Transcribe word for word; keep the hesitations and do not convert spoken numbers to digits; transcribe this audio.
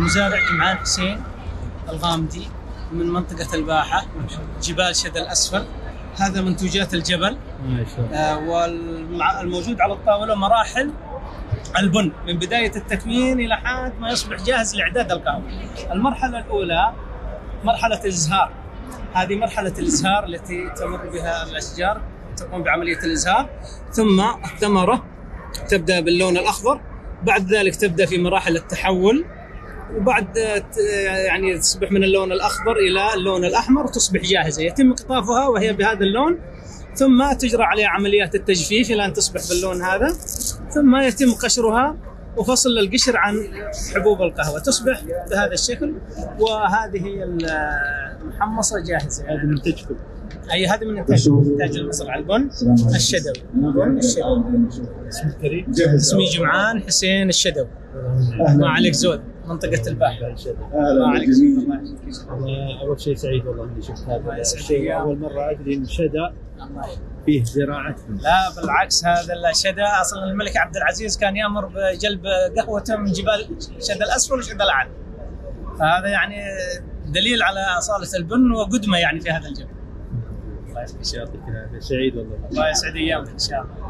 المزارع جمعان حسين الغامدي من منطقة الباحة، جبال شدى الأسفل. هذا منتوجات الجبل. ما شاء الله. آه والموجود على الطاولة مراحل البن من بداية التكوين إلى حد ما يصبح جاهز لإعداد القهوة. المرحلة الأولى مرحلة الإزهار. هذه مرحلة الإزهار التي تمر بها الأشجار، تقوم بعملية الإزهار، ثم الثمرة تبدأ باللون الأخضر، بعد ذلك تبدأ في مراحل التحول، وبعد يعني تصبح من اللون الأخضر إلى اللون الأحمر وتصبح جاهزة. يتم قطافها وهي بهذا اللون، ثم تجرى عليها عمليات التجفيف إلى أن تصبح باللون هذا، ثم يتم قشرها وفصل القشر عن حبوب القهوة، تصبح بهذا الشكل. وهذه هي المحمصة جاهزة. هذا منتجكم؟ أي هذا من إنتاج إنتاج المصنع البن الشدوي. البن الشدوي. اسمك كريم؟ اسمي جمعان حسين الشدوي. ما عليك زود، منطقة الباحة. ما عليك زود. الله أول شيء سعيد والله إني شفت هذا الشيء، أول مرة أدري إن شدى فيه زراعة. لا بالعكس، هذا الشدى أصلا الملك عبد العزيز كان يأمر بجلب قهوته من جبال شدى الأسفل وشدى الأعلى، فهذا يعني دليل على أصالة البن وقدمة يعني في هذا الجبل. الله يعطيك العافية، سعيد والله. الله يسعد أيامك إن شاء الله.